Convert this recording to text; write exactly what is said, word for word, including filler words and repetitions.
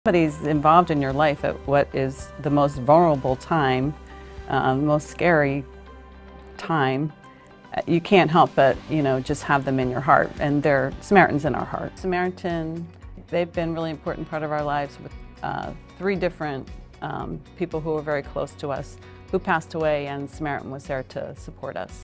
Somebody's involved in your life at what is the most vulnerable time, um, most scary time. You can't help but, you know, just have them in your heart, and they're Samaritans in our heart. Samaritan, they've been a really important part of our lives with uh, three different um, people who were very close to us who passed away, and Samaritan was there to support us.